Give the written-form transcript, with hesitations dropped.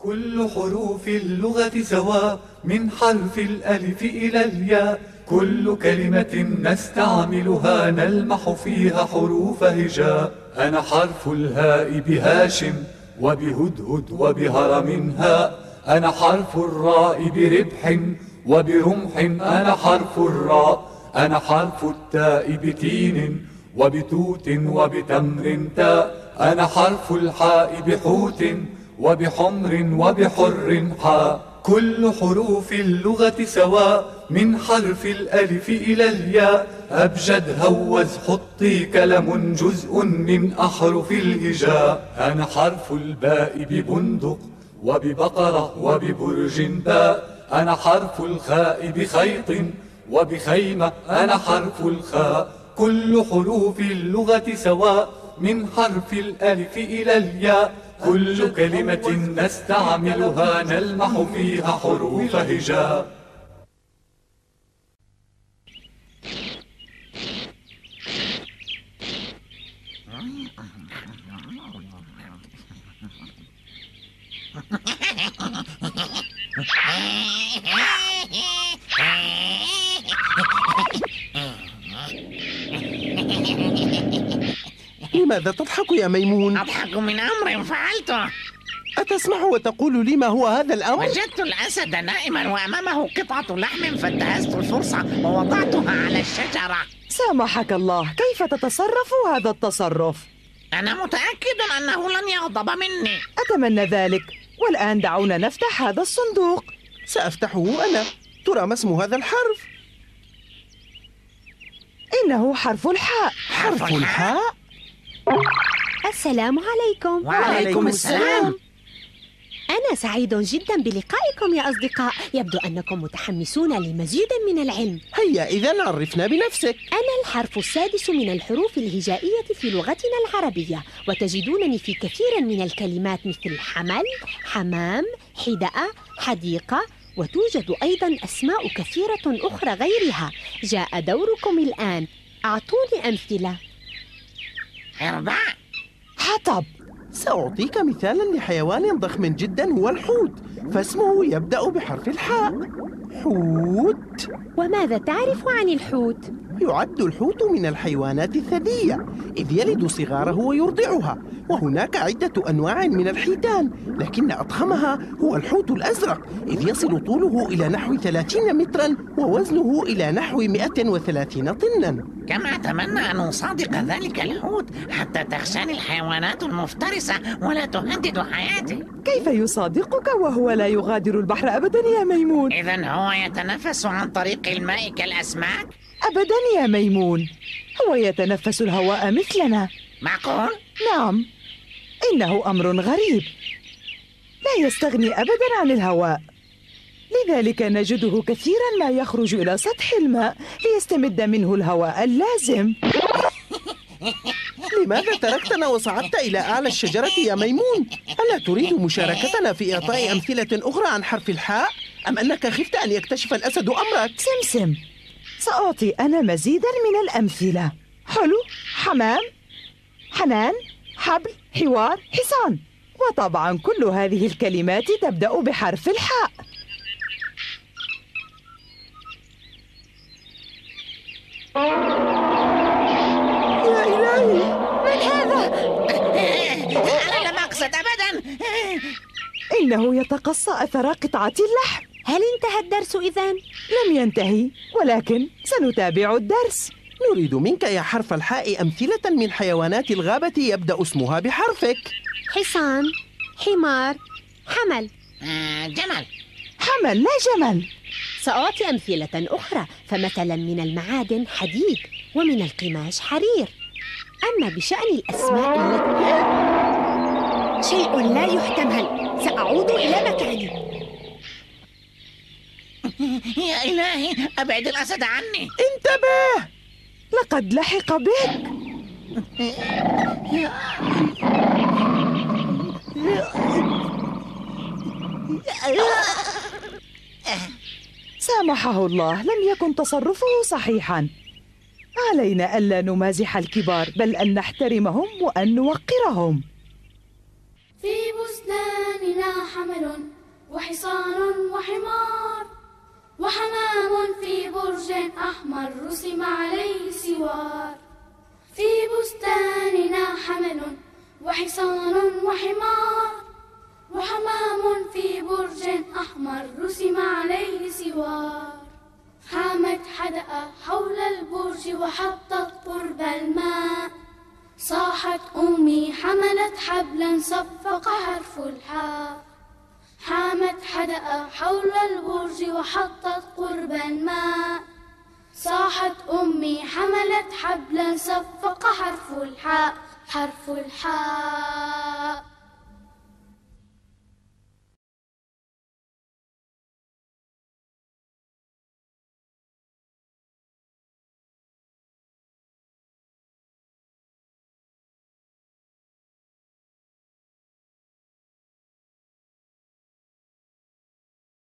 كل حروف اللغة سواء من حرف الألف إلى الياء، كل كلمة نستعملها نلمح فيها حروف هجاء. أنا حرف الهاء بهاشم وبهدهد وبهرم هاء، أنا حرف الراء بربح وبرمح، أنا حرف الراء. أنا حرف التاء بتين وبتوت وبتمر تاء، أنا حرف الحاء بحوت وبحمر وبحر حاء. كل حروف اللغة سواء من حرف الألف إلى الياء، أبجد هوز حطي كلم جزء من أحرف الهجاء. أنا حرف الباء ببندق وببقرة وببرج باء، أنا حرف الخاء بخيط وبخيمة، أنا حرف الخاء. كل حروف اللغة سواء من حرف الألف إلى الياء، كل كلمة نستعملها نلمح فيها حروف هجاء. لماذا تضحك يا ميمون؟ أضحك من أمر فعلته. أتسمع وتقول لي ما هو هذا الأمر؟ وجدت الأسد نائما وأمامه قطعة لحم، فانتهزت الفرصة ووضعتها على الشجرة. سامحك الله، كيف تتصرف هذا التصرف؟ أنا متأكد أنه لن يغضب مني. أتمنى ذلك. والآن دعونا نفتح هذا الصندوق. سأفتحه أنا. ترى ما اسم هذا الحرف؟ إنه حرف الحاء. حرف الحاء؟ السلام عليكم. وعليكم السلام. أنا سعيد جدا بلقائكم يا أصدقاء، يبدو أنكم متحمسون لمزيد من العلم. هيا إذن عرفنا بنفسك. أنا الحرف السادس من الحروف الهجائية في لغتنا العربية، وتجدونني في كثير من الكلمات مثل حمل، حمام، حدأة، حديقة، وتوجد أيضا أسماء كثيرة أخرى غيرها. جاء دوركم الآن، أعطوني أمثلة. حرباء. حطب. سأعطيك مثالا لحيوان ضخم جدا هو الحوت، فاسمه يبدأ بحرف الحاء. حوت. وماذا تعرف عن الحوت؟ يعد الحوت من الحيوانات الثدية، إذ يلد صغاره ويرضعها، وهناك عدة أنواع من الحيتان، لكن أضخمها هو الحوت الأزرق، إذ يصل طوله إلى نحو 30 مترا ووزنه إلى نحو 130 طنا. كم أتمنى أن أصادق ذلك الحوت حتى تخشاني الحيوانات المفترسة ولا تهدد حياتي. كيف يصادقك وهو لا يغادر البحر أبدا يا ميمون؟ إذن هو يتنفس عن طريق الماء كالأسماك؟ أبدا يا ميمون، هو يتنفس الهواء مثلنا. معقول؟ نعم، إنه أمر غريب، لا يستغني أبدا عن الهواء، لذلك نجده كثيرا ما يخرج إلى سطح الماء ليستمد منه الهواء اللازم. لماذا تركتنا وصعدت إلى أعلى الشجرة يا ميمون؟ ألا تريد مشاركتنا في إعطاء أمثلة أخرى عن حرف الحاء؟ أم أنك خفت أن يكتشف الأسد أمرك؟ سمسم، سأعطي أنا مزيدا من الأمثلة. حلو، حمام، حنان، حبل، حوار، حصان، وطبعا كل هذه الكلمات تبدأ بحرف الحاء. يا إلهي، من هذا؟ أنا لم أقصد أبدا. إنه يتقصى أثر قطعة اللحم. هل انتهى الدرس إذن؟ لم ينتهي، ولكن سنتابع الدرس. نريد منك يا حرف الحاء أمثلة من حيوانات الغابة يبدأ اسمها بحرفك. حصان، حمار، حمل. جمل. حمل لا جمل. سأعطي أمثلة أخرى، فمثلا من المعادن حديد، ومن القماش حرير. أما بشأن الأسماء التي شيء لا يحتمل، سأعود إلى مكاني. يا إلهي، أبعد الأسد عني. انتبه، لقد لحق بك. سامحه الله، لم يكن تصرفه صحيحا. علينا ألا نمازح الكبار، بل أن نحترمهم وأن نوقرهم. في بستاننا حمل وحصان وحمار وحمام في برج أحمر رسم عليه سوار. في بستاننا حمل وحصان وحمار وحمام في برج أحمر رسم عليه سوار. حامت حدأ حول البرج وحطت قرب الماء. صاحت أمي حملت حبلا صفق حرف الحاء. حامت حدأ حول البرج وحطت قرب الماء. صاحت أمي حملت حبلا صفق حرف الحاء. حرف الحاء.